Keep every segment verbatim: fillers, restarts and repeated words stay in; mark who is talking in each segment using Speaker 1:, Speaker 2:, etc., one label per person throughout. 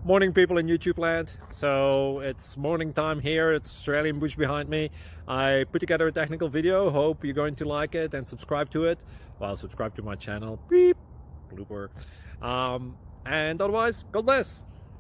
Speaker 1: Morning, people in YouTube land. So it's morning time here. It's Australian bush behind me. I put together a technical video. Hope you're going to like it and subscribe to it. Well, subscribe to my channel. Beep. Blooper. Um, and otherwise, God bless.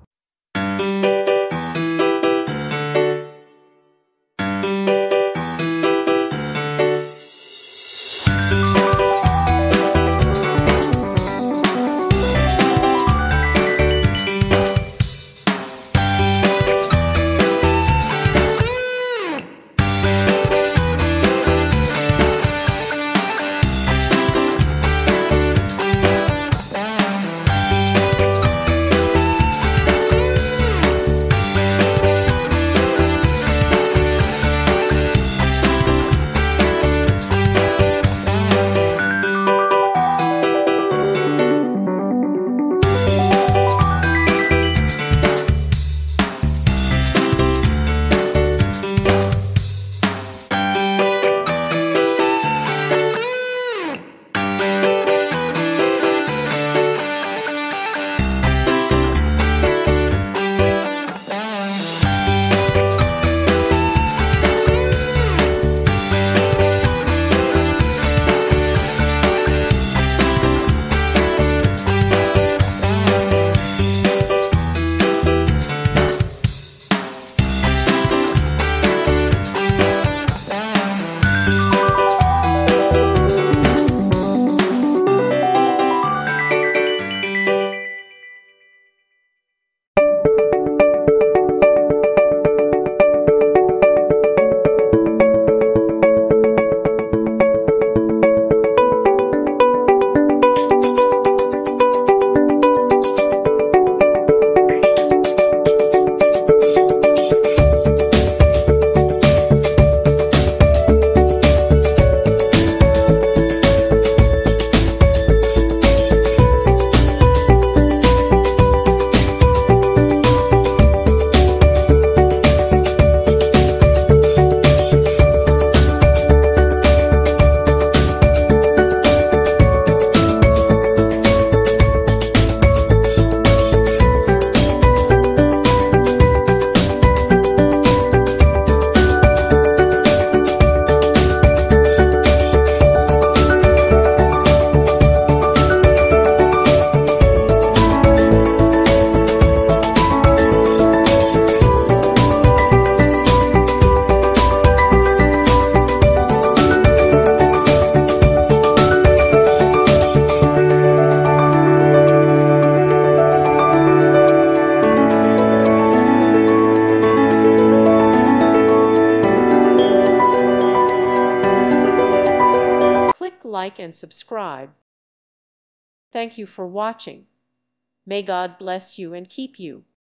Speaker 2: Like and subscribe. Thank you for watching. May God bless you and keep you.